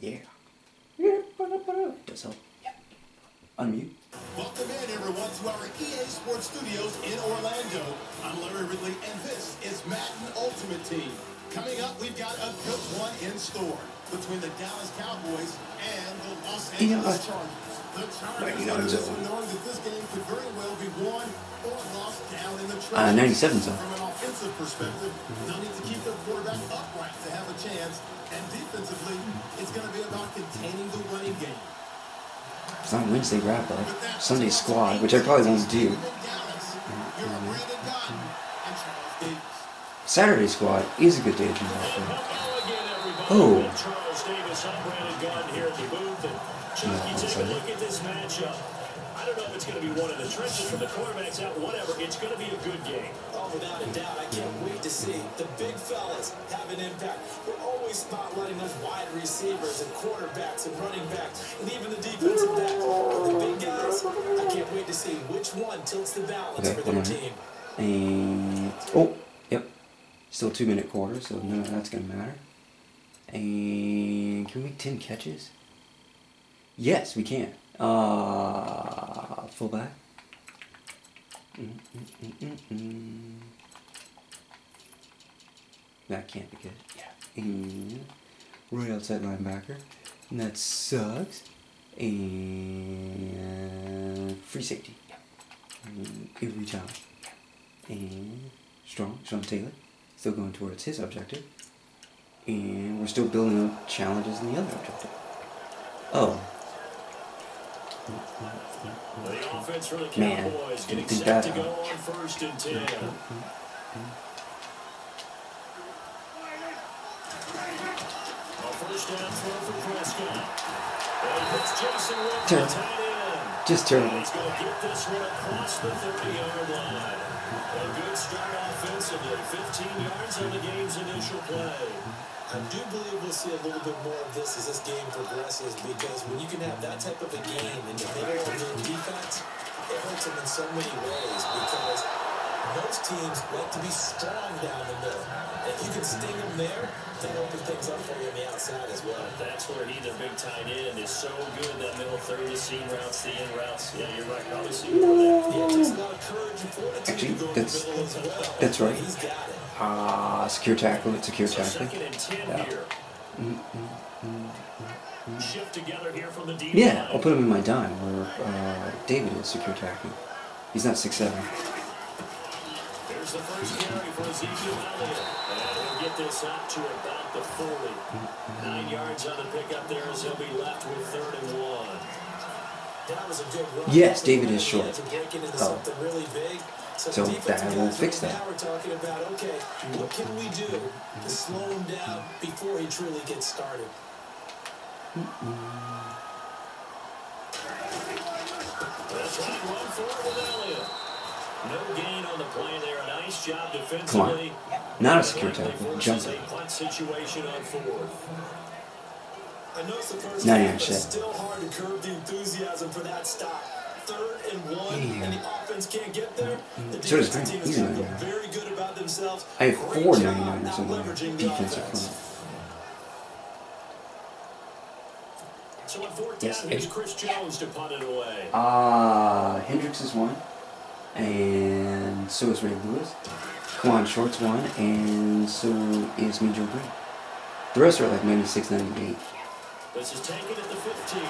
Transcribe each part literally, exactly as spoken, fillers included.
Yeah. Yeah. Does help. Yeah. Unmute. Welcome in, everyone, to our E A Sports Studios in Orlando. I'm Larry Ridley, and this is Madden Ultimate Team. Coming up, we've got a good one in store between the Dallas Cowboys and the Los Angeles Chargers. The Chargers are just knowing that this game could very well be won or lost down in the trenches. Uh, ninety-seven zone. From an offensive perspective, they'll need to keep their quarterback upright to have a chance. And defensively, it's going to be about containing the running game. It's not Wednesday wrap up. Sunday squad, which I probably won't do. Saturday squad is a good day to do that. Oh. Chucky, take a look at this matchup. I don't know if it's going to be one of the trenches from the quarterbacks out, whatever. It's going to be a good game. Oh, without a doubt. I can't wait to see the big fellas have an impact. We're always spotlighting those wide receivers and quarterbacks and running backs and even the defensive backs. But the big guys, I can't wait to see which one tilts the balance okay, for their team. And, oh, yep. Still two minute quarter, so none of that's going to matter. And can we make ten catches? Yes, we can. Uh, fullback. Mm, mm, mm, mm, mm. That can't be good. Yeah. And right outside linebacker. And that sucks. And free safety. Yeah. And every time. And strong. Sean Taylor. Still going towards his objective. And we're still building up challenges in the other objective. Oh. The offense for the Man, Cowboys getting think set that to go on first and ten. A first down throw for Prescott. And it's Jason Witten, the tight end. Just terrible. He's going to get this one across the thirty-yard line. A good start offensively. fifteen yards on the game's initial play. I do believe we'll see a little bit more of this as this game progresses, because when you can have that type of a game in the middle of the defense, it hurts them in so many ways, because most teams like to be strong down the middle. And if you can sting them there, that opens things up for you on the outside as well. That's where he, the big tight end, is so good. That middle third, the seam routes, the in routes. Yeah, you're right. Probably see more of that. Yeah, it takes a lot of courage and fortitude Actually, to go in that's, the middle as well. that's right. He's got it. Ah, uh, secure tackle, it's secure So tackle. second and ten Yeah. here. Mm, mm, mm, mm, Shift together here from the deep yeah, line. I'll put him in my dime where uh, David is secure tackle. He's not six seven. Here's the first carry for Ezekiel Elliott. And he'll get this up to about the forty. Nine yards on the pickup there as he'll be left with third and one. That was a good run. Yes, David is short. Oh. Really big. So, so that will fix that. Now we're talking about, okay, what can we do to slow him down before he truly gets started? That's right, run forward with Elliott. No gain on the play there. A nice job defensively. Come on. Not a secure tackle. Jump. A punt situation on fourth. I know it's the first ninety-nine half, but percent. it's still hard to curb the enthusiasm for that stop. Third and one, yeah. and the offense can't get there. The So does defensive Green. team He's is a going to feel ninety-nine. very good about themselves. I have Great four job ninety-niners not on my leveraging the defensive offense. front. So on fourth Yes, down, here's Chris Jones to punt it away. Uh, Hendricks is one. And so is Ray Lewis. Quan Short's one. And so is Major Green. The rest are like ninety-six, ninety-eight. This is taken at the fifteen.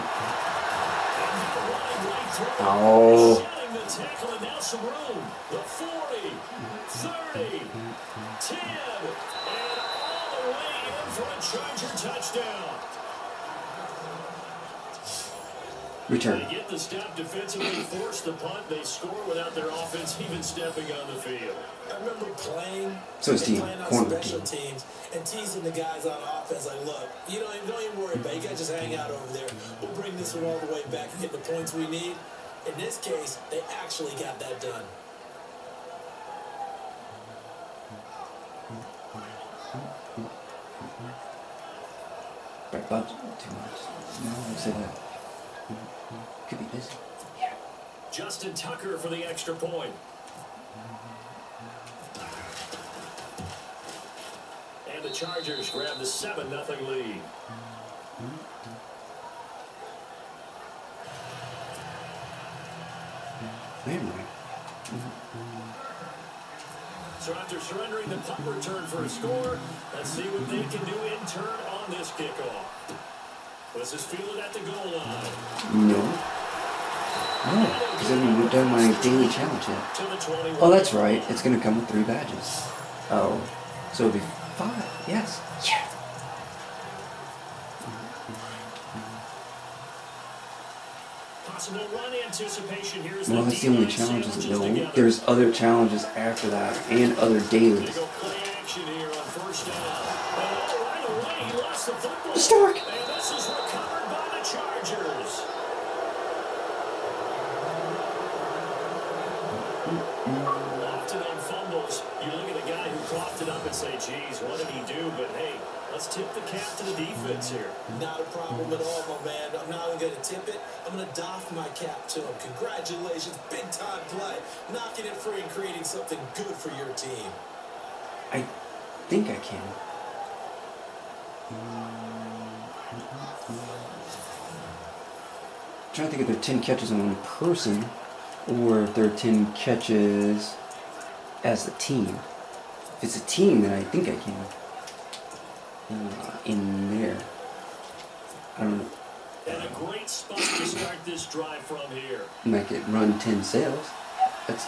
Oh. Shutting the tackle, and now some room. The forty, thirty, ten, and all the way in for a Charger touchdown. Return. They get the stop defensively, force the punt. They score without their offense even stepping on the field. I remember playing, So is team. playing on Corner special team. teams and teasing the guys on offense like, look, you don't, don't even worry about it. You guys just hang out over there. We'll bring this one all the way back and get the points we need. In this case, they actually got that done. Right, but too much. No, I say that. Could be busy. Yeah. Justin Tucker for the extra point. And the Chargers grab the seven nothing lead. Memory. So after surrendering the punt return for a score, let's see what they can do in turn on this kickoff. This is fielded at the goal line. No. No, because I haven't even done my daily challenge yet. Oh, that's right. It's going to come with three badges. Oh. So it'll be five. Yes. Yeah. Possible run anticipation here. Well, that's the only challenges. No, there's other challenges after that and other dailies. Stark! And this is recovered by the Chargers. Often on fumbles, you look at the guy who coughed it up and say, geez, what did he do? But hey, let's tip the cap to the defense here. Not a problem at all, my man. I'm not only going to tip it, I'm going to doff my cap to him. Congratulations, big-time play. Knocking it free and creating something good for your team. I think I can. I'm trying to think if there are ten catches on one person, or if there are ten catches as a team. If it's a team, then I think I can. Uh, in there. I don't know. And a great spot to start this drive from here. Make it run ten sails. That's.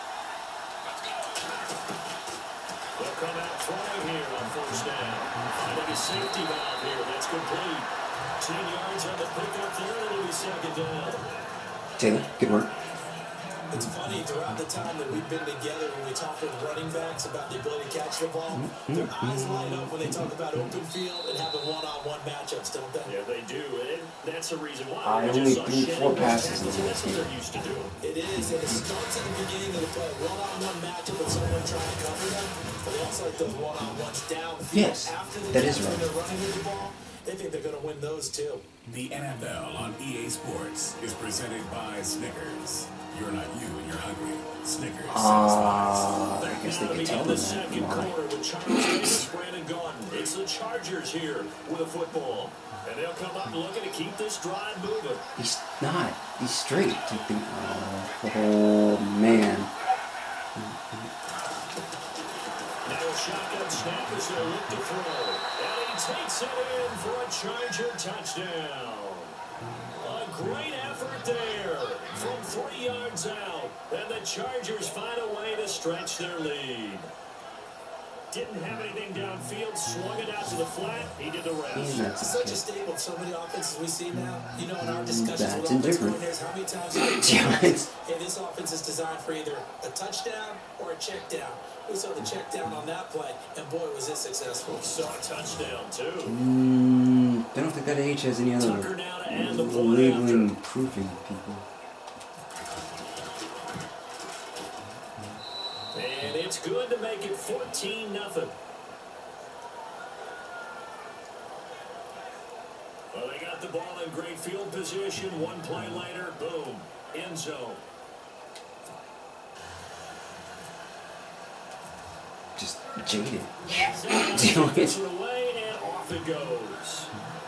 They'll come out throwing here on first down. Finding a safety valve here. That's complete. Ten yards on the pickup there. It'll be second down. Taylor, good work. It's funny, throughout the time that we've been together, when we talk with running backs about the ability to catch the ball, their eyes light up when they talk about open field and having one-on-one matchups, don't they? Yeah, they do. And that's the reason why. I we only just saw threw Shannon four go passes in tackles, and the that's what they're used to doing. It is, and it starts at the beginning of the play. One-on-one matchup with someone trying to cover them, but they also like those one-on-ones downfield. Yes, after the that catch is when right. they're running with the ball. They think they're going to win those, too. The N F L on E A Sports is presented by Snickers. You're not you and you're hungry. Snickers. Ah, uh, I guess they Now could to tell begin the them that. second Why? quarter with Charles Davis, Brandon Gaudin. It's the Chargers here with a football. And they'll come up looking to keep this drive moving. He's not. He's straight. I think. Oh, oh man. Now a shotgun snap as they look to throw. And he takes it in for a Charger touchdown. A great effort there from three yards out. And the Chargers find a way to stretch their lead. Didn't have anything downfield, swung it out to the flat. He did the rest. And that's Such okay. a staple of so many offenses we see now. You know, in our discussions That's with offensive indifferent. coordinators, how many times have we Yeah, hey, it's- this offense is designed for either a touchdown or a check down. We saw the check down on that play, and boy, was it successful. Saw a touchdown, too. Mm, I don't think that age has any other Tucker now to end the point labeling proofing people. And it's good to make it fourteen nothing. Well, they got the ball in great field position. One play later, boom, end zone. Just jaded. Zach gets it away, and off it goes.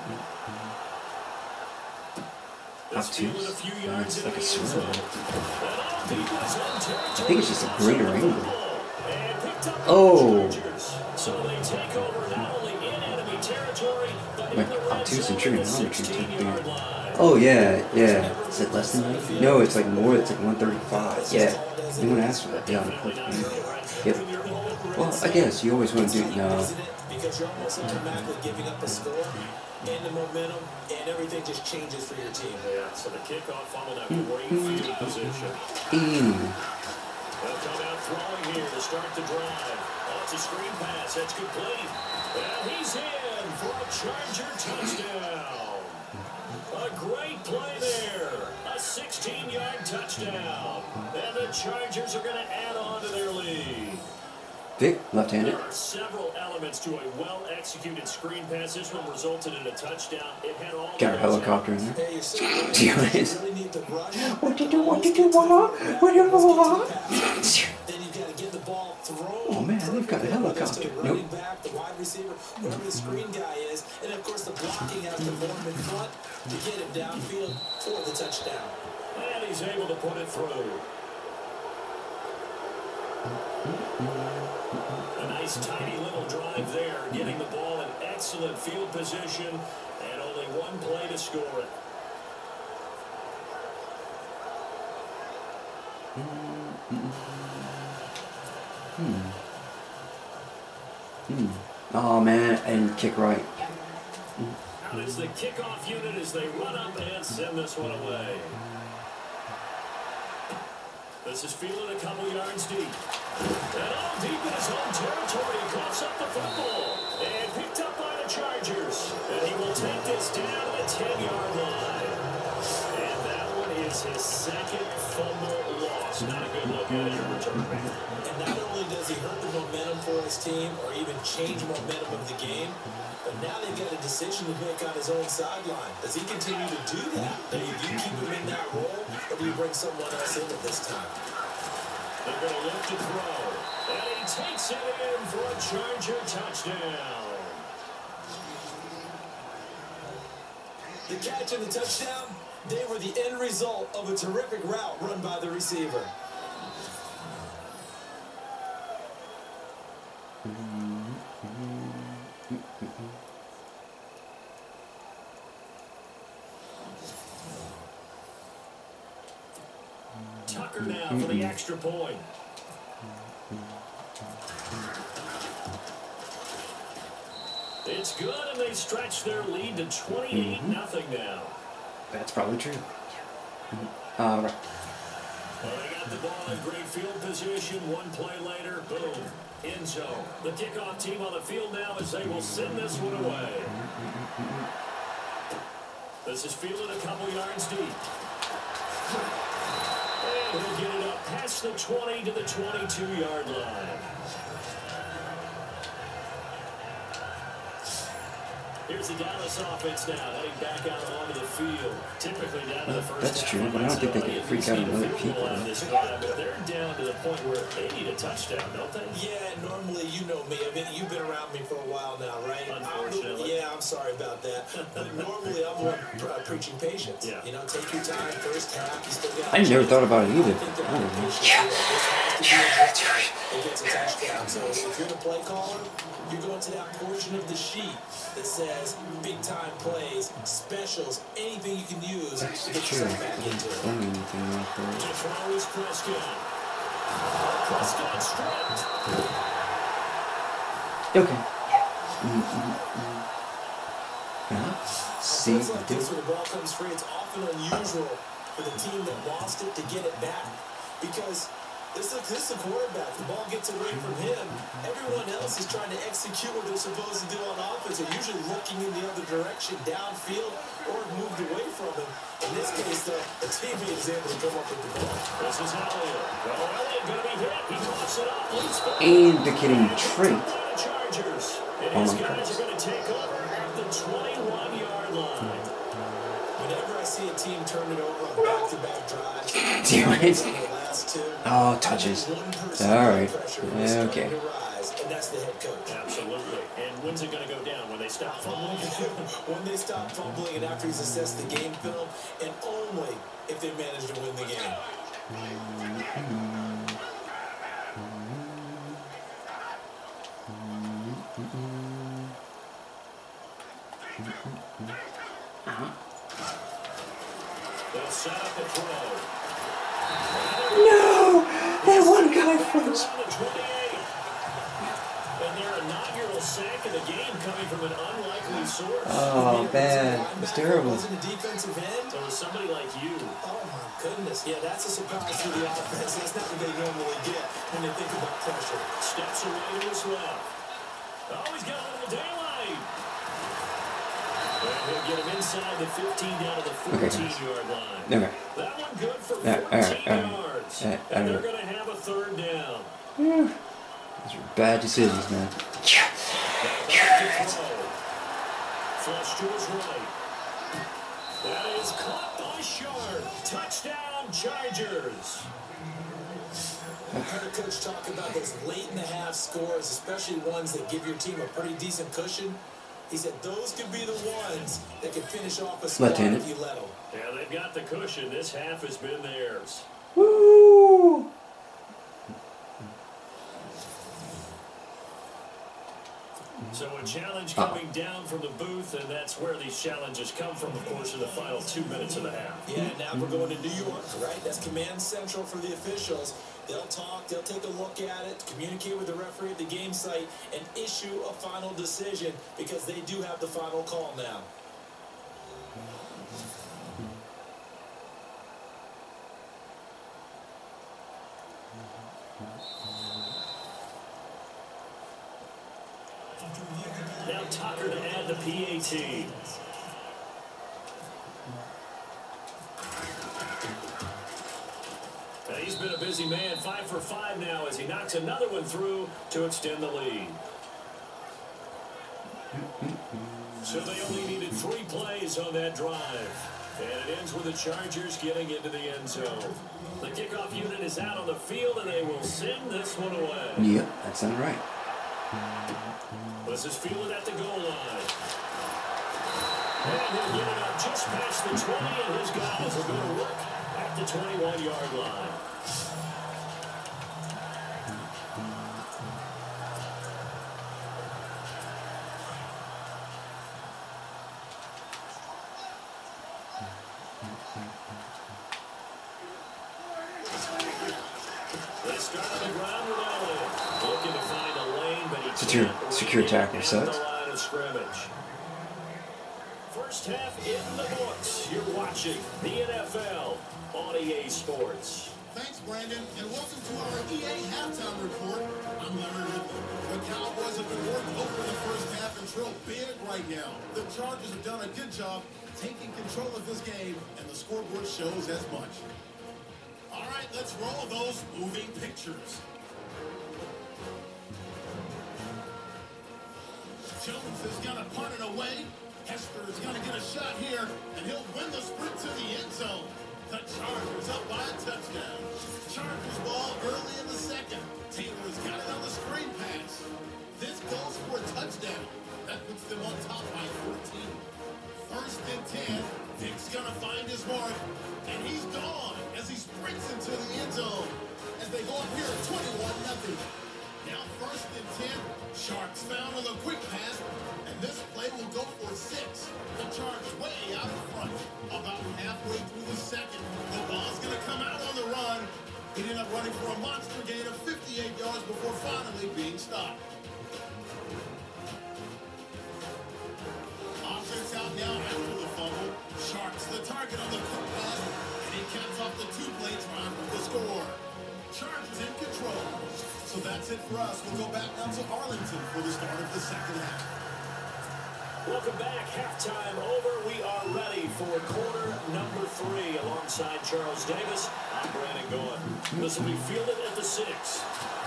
This Obtuse. field a few Yeah, yards it's into like a the end swirl. zone. And off he was in territory. I think it's just a greater angle. And picked up by Oh. the Chargers. So they take over not only in enemy territory, but in Like the red obtuse zone and at the trigonometry type sixteen-yard thing. line. Oh yeah, yeah. Is it less than ninety? No, it's like more. It's like one thirty-five. Yeah. No one asked for that. Yeah, on the clip. Yep. Well, I guess you always want to do. No. Isn't it? Because you're almost automatically giving up a score and the momentum, and everything just changes for your team. Yeah, so the kickoff followed that great field position. Ew. They'll come out throwing here to start the drive. Oh, it's a screen pass. That's complete. And he's in for a Charger touchdown. A great play there. A sixteen-yard touchdown. And the Chargers are going to add on to their lead. Vic, left-handed. There are several elements to a well-executed screen pass. This one resulted in a touchdown. It had all Got a the helicopter in there. Hey, you're so right. Do you You guys- really need to rush. What you do? What you do? What? What you do? What? Then you got to get the ball ball thrown. Oh man, they've got a helicopter. To the running Nope. back, the wide receiver, whatever the screen guy is, and of course the blocking has to form in front to get him downfield for the touchdown. And he's able to put it through. A nice tiny little drive there, getting the ball in excellent field position, and only one play to score it. Hmm. Hmm. Oh man, and kick right. Out is the kickoff unit as they run up and send this one away. This is fielded a couple yards deep. And all deep in his own territory, he coughs up the football. And picked up by the Chargers. And he will take this down to the ten-yard line. And that one is his second fumble loss. Not a good look at it in return. And not only does he hurt the momentum for his team or even change momentum of the game, but now they've got a decision to make on his own sideline. Does he continue to do that? Do you keep him in that role, or do you bring someone else in at this time? They're going to look to throw. And he takes it in for a Charger touchdown. The catch and the touchdown, they were the end result of a terrific route run by the receiver. Tucker now for the extra point. It's good, and they stretch their lead to twenty-eight nothing now. That's probably true. Uh, right. Well, they got the ball in great field position. One play later, boom, end zone. The kickoff team on the field now as they will send this one away. This is fielded a couple yards deep. And he'll get it up past the twenty to the twenty-two-yard line. Here's the Dallas offense now, heading back out onto the field. Typically down to the first That's half. true, but I don't think they can freak out on other people. This drive, but they're down to the point where they need a touchdown, don't they? Yeah, normally you know me. I mean, you've been around me for a while now, right? Unfortunately. Yeah, I'm sorry about that. But normally I'm one uh, preaching patience. Yeah. You know, take your time, first half, you still got... I never thought about it either. I think they're Oh, pretty yeah. patient. It gets a touchdown. So if you're the play caller, you go into that portion of the sheet that says big time plays, specials, anything you can use That's to get true. yourself back into it. Don't mean anything like that. To throw is Prescott. Prescott stripped. Okay. Mm-hmm. Yeah. See, Plays like do this where the ball comes free, it's often unusual for the team that lost it to get it back because this is, this is a quarterback. The ball gets away from him. Everyone else is trying to execute what they're supposed to do on offense. They're usually looking in the other direction, downfield, or moved away from him. In this case, though, the teammate is able to come up with the ball. This is Elliott. Well, Elliott going to be hit. He coughs it up. Leaps back. and the kidding trait. Chargers. And Oh his my guys goodness. are going to take over at the twenty-one-yard line. Whenever I see a team turn it over on back-to-back drives, Damn it. on the last two, Oh, touches. one person All under right. pressure Yeah, is starting okay. to rise, and that's the head coach. Absolutely. And when's it going to go down? When they stop fumbling? When they stop fumbling and after he's assessed the game film, and only if they manage to win the game. They'll set up a throw. No! That one guy froze. Around the twenty-eight. And their inaugural sack of the game coming from an unlikely source. Oh, bad. It's terrible. Wasn't a defensive end. So was somebody like you. Oh my goodness. Yeah, that's a surprise to the offense. That's not what they normally get when they think about pressure. Steps away to his left. Oh, he's got a little daylight. And he'll get him inside the fifteen down to the fourteen-yard line. Okay. That one good for Yeah, all right, fourteen all right. yards. Yeah, all And they're right. going to have a third down. Yeah. Those are bad decisions, man. Back to throw. Flush to his right. That is caught by Sharp. Touchdown, Chargers. I heard a coach talk about those late in the half scores, especially ones that give your team a pretty decent cushion. He said those could be the ones that could finish off a score if you let them. Yeah, they've got the cushion. This half has been theirs. Woo! So a challenge coming down from the booth, and that's where these challenges come from, of course, in the final two minutes of the half. Yeah, now we're going to New York, right? That's command central for the officials. They'll talk, they'll take a look at it, communicate with the referee at the game site, and issue a final decision because they do have the final call now. Now Tucker to add the P A T. Now he's been a busy man, five for five now as he knocks another one through to extend the lead. So they only needed three plays on that drive. And it ends with the Chargers getting into the end zone. The kickoff unit is out on the field, and they will send this one away. Yep, that sounds right. This is fielded at the goal line. And he'll get it up just past the twenty, and his guys are going to work at the twenty-one yard line. They start on the ground with Allen. Looking to find a lane, but he Secure, can't secure reach tackle, down so the line of scrimmage. First half in the books. You're watching the N F L on E A Sports. Thanks, Brandon, and welcome to our E A halftime report. I'm Larry Ridley. The Cowboys have been working over the first half and trail big right now. The Chargers have done a good job taking control of this game, and the scoreboard shows as much. All right, let's roll those moving pictures. Jones is going to punt it away. Hester is going to get a shot here, and he'll win the sprint to the end zone. The Chargers up by a touchdown. Chargers ball early in the second. Taylor's got it on the screen pass. This goes for a touchdown. That puts them on top by fourteen. First and ten. Vick's going to find his mark, and he's gone as he sprints into the end zone. As they go up here at twenty-one nothing. Now first and ten. Sharks found with a quick pass, and this play will go for six. The Chargers way out in front. About halfway through the second, the ball's going to come out on the run. He ended up running for a monster gain of fifty-eight yards before finally being stopped. Offense out now after the fumble. Sharks the target on the quick pass, and he caps off the two-play drive with the score. Chargers in control. So that's it for us. We'll go back down to Arlington for the start of the second half. Welcome back. Halftime over. We are ready for quarter number three. Alongside Charles Davis, I'm Brandon Goin. This will be fielded at the six.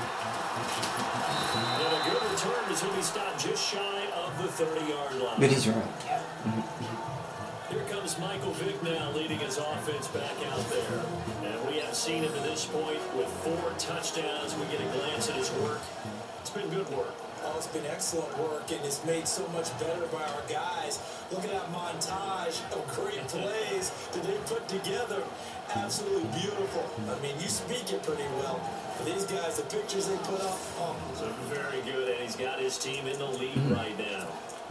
And a good return as he'll be stopped just shy of the thirty yard line. But he's right. Here comes Michael Vick now leading his offense back out there. And we have seen him to this point with four touchdowns. We get a glance at his work. It's been good work. Oh, it's been excellent work, and it's made so much better by our guys. Look at that montage of great plays that they put together. Absolutely beautiful. I mean, you speak it pretty well. But these guys, the pictures they put up, oh. So very good, and he's got his team in the lead right now.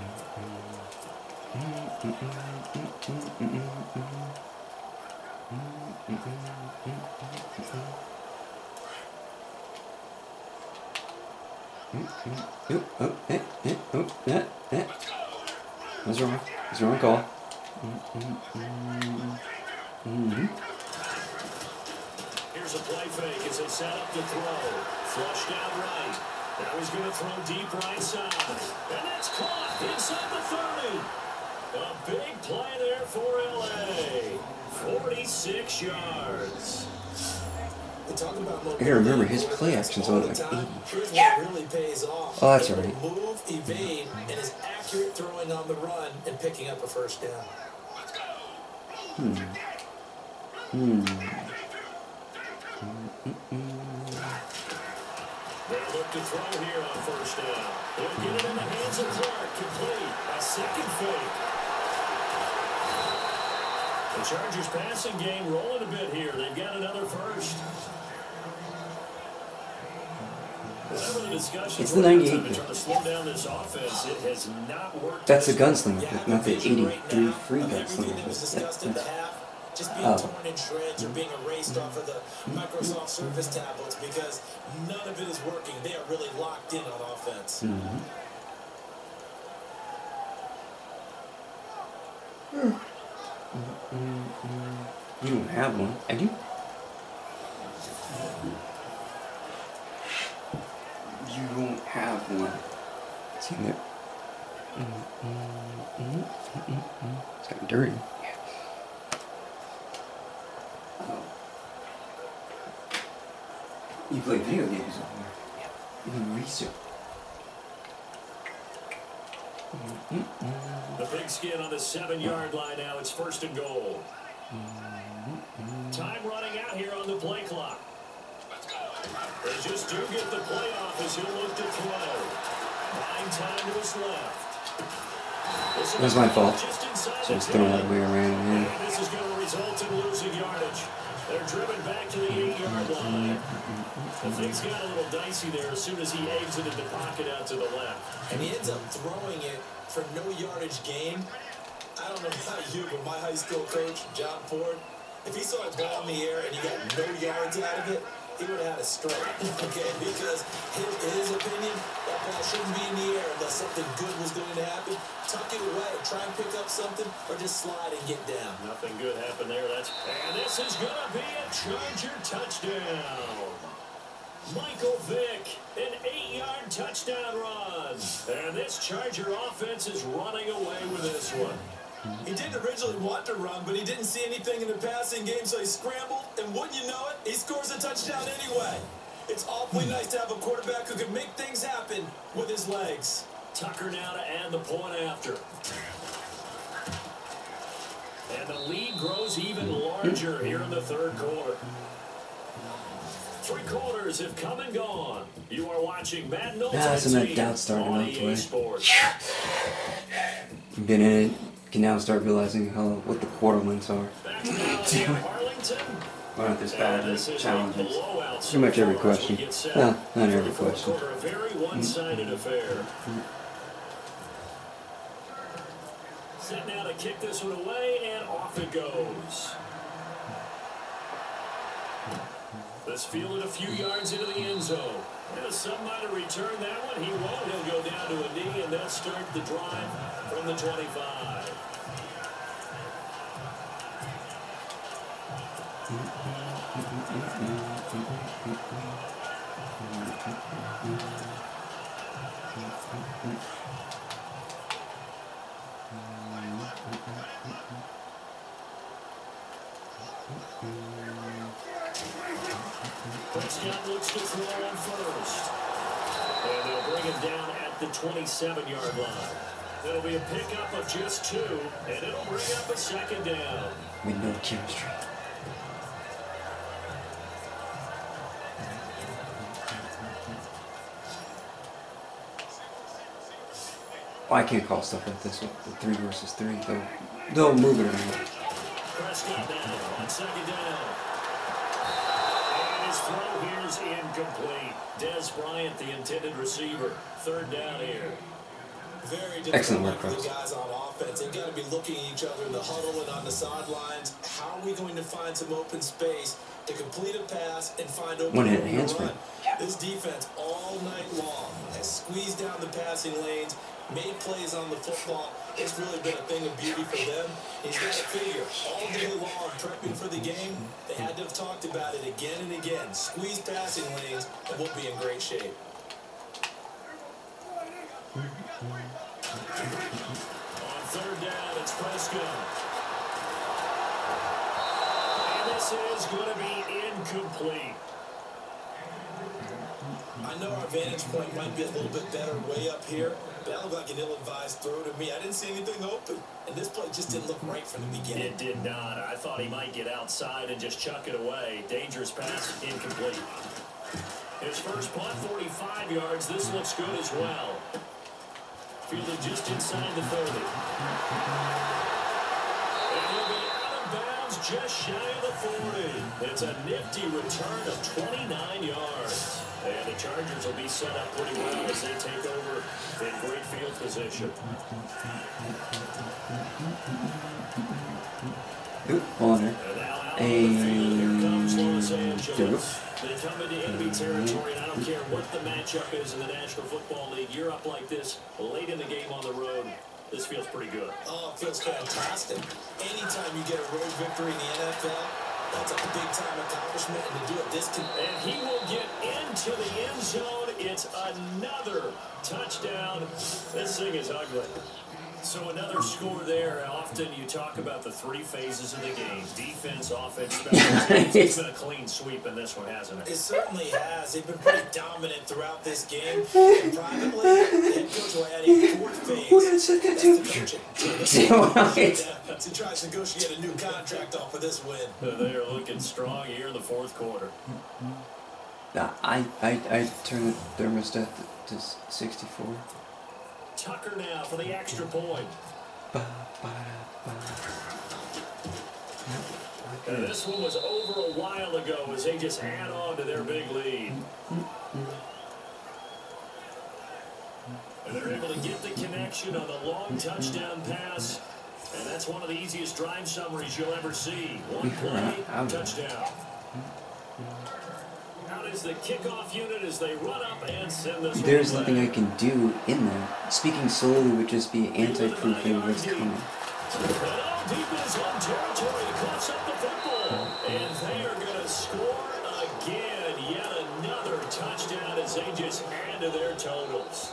Oh, oh, eh, eh, oh, eh, eh. That's wrong. That's the wrong call. Mm-hmm. Here's a play fake as they set up the throw. Flush down right. Now he's going to throw deep right side. And that's caught inside the thirty. A big play there for L A. forty-six yards. Talk about I gotta remember his play action's on like eighty. Here's what really pays off. Oh, that's alright. Move, evade, and is accurate throwing on the run and picking up a first down. Hmm. Hmm. They look to throw here on first down. They'll get it in the hands of Clark. Complete. A second fake. The Chargers passing game rolling a bit here. They've got another first. Whatever the discussion It's the ninety-eight. to try to slow down this offense, it has not worked. That's a gunslinger, not the eighty-three free gunslinger. Just being Oh. torn in shreds or being erased off of the Microsoft Surface tablets because none of it is working. They are really locked in on offense. Mm-hmm. You don't have one, I do. You don't have one. See there? It's got dirty. Oh. You play video games on there. Even research. The pigskin on the seven-yard line now. It's first and goal. Time running out here on the play clock. They just do get the play off as he'll look to throw. Nine time to his left. That was my fault. So I was throwing that way around. And Yeah. this is going to result in losing yardage. They're driven back to the eight-yard line. And things got a little dicey there as soon as he exited the pocket out to the left. And he ends up throwing it for no yardage gain. I don't know about you, but my high school coach, John Ford, if he saw a ball in the air and he got no yards out of it, he would have had a stroke, okay? Because his, in his opinion, that ball shouldn't be in the air unless something good was going to happen. Tuck it away, try and pick up something, or just slide and get down. Nothing good happened there. That's and this is going to be a Charger touchdown. Michael Vick, an eight-yard touchdown run. And this Charger offense is running away with this one. He didn't originally want to run, but he didn't see anything in the passing game, so he scrambled, and wouldn't you know it, he scores a touchdown anyway. It's awfully nice to have a quarterback who can make things happen with his legs. Tucker now to add the point after. And the lead grows even larger here in the third quarter. Three quarters have come and gone. You are watching Madden Ultimate Ah, some of that Team doubt starting on out E the A way. Sports. Been in it. Can now start realizing how what the quarter lengths are. Back now in Arlington. Why not this bad And this as is a challenges? blowout Pretty much every so far as we question. get set Well, not for every the fourth question. quarter, a very one-sided affair. Set now to kick this one away, and off it goes. This fielded a few yards into the end zone. And some might have returned that one. He won't. He'll go down to a knee, and they'll start the drive from the twenty-five. Prescott looks to throw on first. And they'll bring him down at the twenty-seven-yard line. It'll be a pickup of just two, and it'll bring up a second down. Window chemistry. Oh, I can't call stuff like this with the three versus three. They'll, they'll move it around. Prescott now on second down. And his throw here is incomplete. Des Bryant, the intended receiver. Third down here. Very Excellent work, for the Chris. guys on offense. They've got to be looking at each other in the huddle and on the sidelines. How are we going to find some open space to complete a pass and find open One-handed room to handspring. run? This defense all night long has squeezed down the passing lanes, made plays on the football. It's really been a thing of beauty for them. He's got to figure all day long prepping for the game. They had to have talked about it again and again. Squeeze passing lanes and we'll be in great shape. On third down, it's Prescott. And this is going to be incomplete. I know our vantage point might be a little bit better way up here, That looked like an ill-advised throw to me. I didn't see anything open. And this play just didn't look right from the beginning. It did not. I thought he might get outside and just chuck it away. Dangerous pass, incomplete. His first punt, forty-five yards. This looks good as well. Fielded just inside the thirty. And he'll be out of bounds just shy of the forty. It's a nifty return of twenty-nine yards. And the Chargers will be set up pretty well as they take over in great field position. Oop, hold on there. And now out on the field, here comes Los Angeles. There we go. They come into enemy territory, and I don't care what the matchup is in the National Football League. You're up like this late in the game on the road. This feels pretty good. Oh, it feels fantastic. Anytime you get a road victory in the N F L, that's a big-time accomplishment, and to do it this can... And he will get into the end zone. It's another touchdown. This thing is ugly. So another score there. Often you talk about the three phases of the game. Defense, offense, special teams. It's been a clean sweep in this one, hasn't it? It certainly has. They've been pretty dominant throughout this game. And privately, the head coach will add a fourth phase. We're gonna set that That's too. the coaching. Yeah, to try to negotiate a new contract off of this win. They are looking strong here in the fourth quarter. Nah, I, I, I turned the thermostat to, to sixty-four. Tucker now for the extra point. Ba, ba, ba. And this one was over a while ago as they just add on to their big lead. And they're able to get the connection on the long touchdown pass. And that's one of the easiest drive summaries you'll ever see. One play, touchdown. Out is the kickoff unit as they run up and send this. There's nothing I can do in there. Speaking slowly would just be anti-proofing what's coming. And deep in his own territory, he coughs up the football. And they are going to score again. Yet another touchdown as they just add to their totals.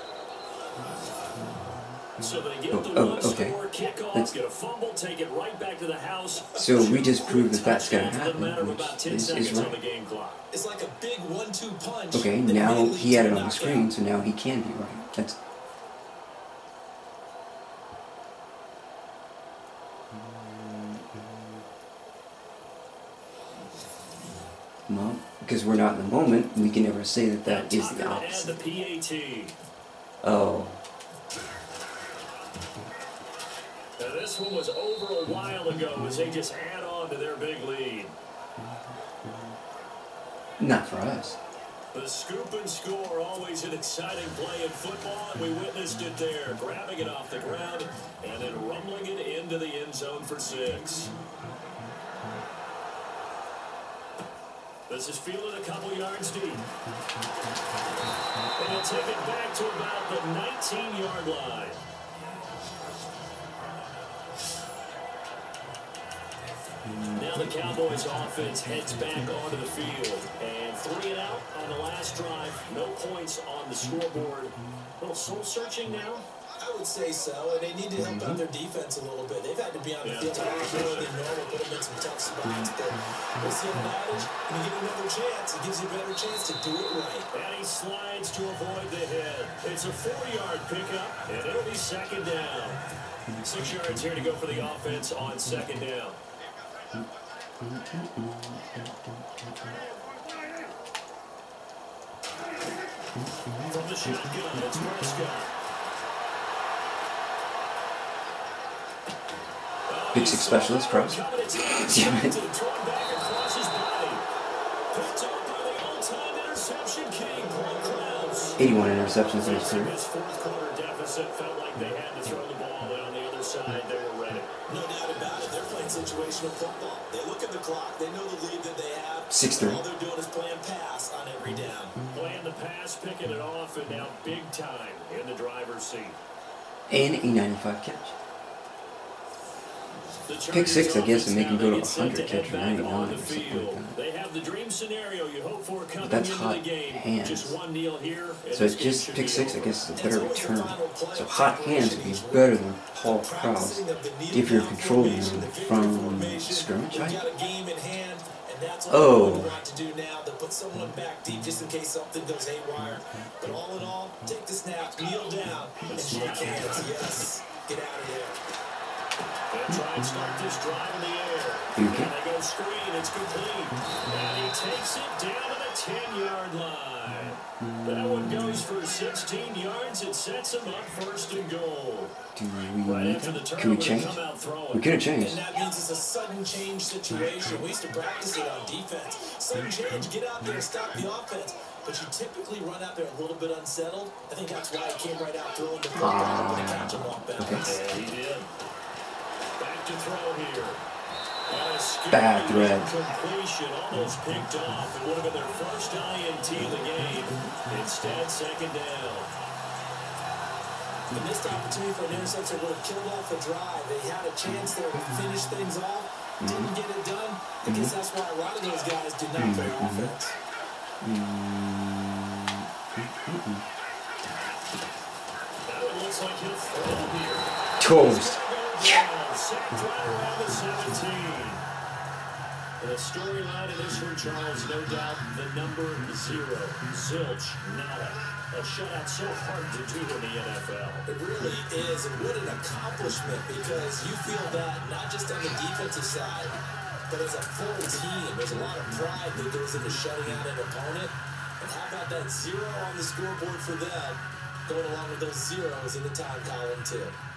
So they get the oh, one oh, okay. score kickoff, Let's, get a fumble, take it right back to the house. So we just proved that that's going to happen, Matter of which about ten is, seconds is on the right. game clock. It's like a big one two punch. Okay, that now immediately he had it on the knocks screen, out. so now he can be right. That's... Well, because we're not in the moment, we can never say that that Now is the Tucker to add opposite. the P A T. Oh. Now this one was over a while ago as they just add on to their big lead. Not for us. The scoop and score, always an exciting play in football, and we witnessed it there, grabbing it off the ground and then rumbling it into the end zone for six. This is fielded a couple yards deep. And he'll take it back to about the nineteen-yard line. Now the Cowboys offense heads back onto the field. And three and out on the last drive. No points on the scoreboard. A little soul-searching now. I would say so, and they need to help out their defense a little bit. They've had to be on the Yeah. field a lot more than normal, put them in some tough spots. But what's the old adage? When you get another chance, it gives you a better chance to do it right. And he slides to avoid the hit. It's a four-yard pickup, and it'll be second down. Six yards here to go for the offense on second down. From the shotgun, it's Prescott. Big six specialist, cross. eighty-one interceptions in his career. His fourth quarter deficit felt like they had to throw the ball, and on the other side, they were ready. No doubt about it. They're playing situational football. They look at the clock. They know the lead that they have. six three. All they're doing is playing pass on every down. Playing the pass, picking it off, and now big time in the driver's seat. And a ninety-five catch. The Pick six, I guess, and make him go to Chargers one hundred offense now, catch for they get set to head back ninety-nine on or the something field. like that. They have the dream scenario you hope for coming that's into hot the game. hands. Just one deal here. and So this it's game just should pick be six, I over. guess, is a It's better always the return. final play So of hot hands preparation would be each week. better than Paul Krause Practicing of the needle if you're down controlling formation, him the victory from formation. scrimmage We've height. got a game in hand, And that's what Oh. we want to do now, to put someone back deep just in case something goes haywire. But all in all, take the snap, kneel down, and shake hands. Yes, get out of there. They'll try and start this drive in the air. Okay. And they go screen. It's complete. And he takes it down to the ten-yard line. That one goes for sixteen yards. It sets him up first and goal. Do we Right need after the that? turnover, Can we they change? come out throwing. We could have changed. And that means it's a sudden change situation. We used to practice it on defense. Sudden change, get out there, stop the offense. But you typically run out there a little bit unsettled. I think that's why he came right out throwing the football uh, and catch and walk back. Okay. Yeah, he did. Back to throw here. And a scary Bad thread. completion, almost picked off. It would have been their first I N T of the game. Instead, second down. The missed opportunity for an interception would have killed off a drive. They had a chance there to finish things off. Didn't get it done. I guess that's why a lot of those guys did not play offense. Now it looks like he'll throw here. Toast. Sacked right around the seventeen. The storyline of this one, Charles, no doubt the number zero. Zilch, nada. A shutout so hard to do in the N F L. It really is, and what an accomplishment, because you feel that not just on the defensive side, but as a full team. There's a lot of pride that goes into shutting out an opponent. And how about that zero on the scoreboard for them, going along with those zeros in the time column, too.